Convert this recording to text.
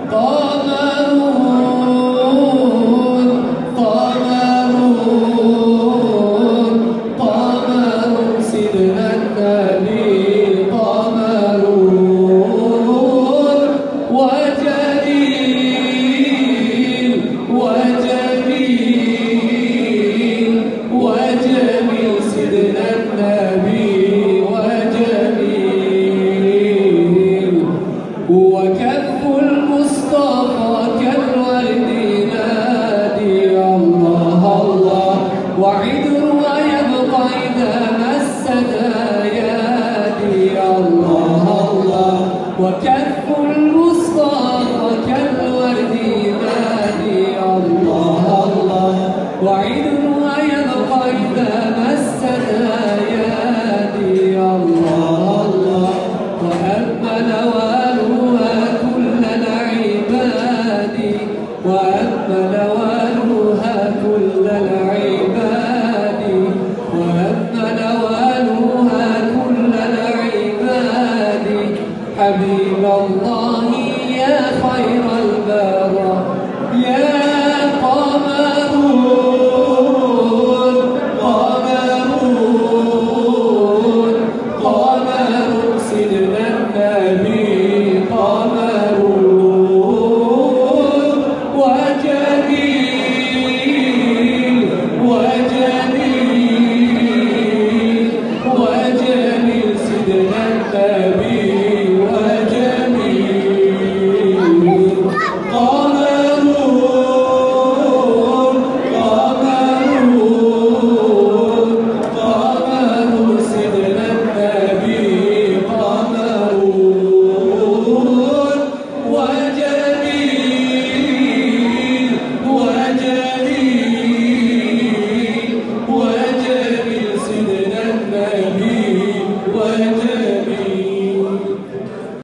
وكف المصطفى كالورد ينادي الله الله، وعد ويبقى إذا مس يادي الله الله. وكف المصطفى كالورد ينادي الله الله، وعد ويبقى إذا مس يادي الله الله. وأما نوالها كل العباد، وأما نوالها كل العباد.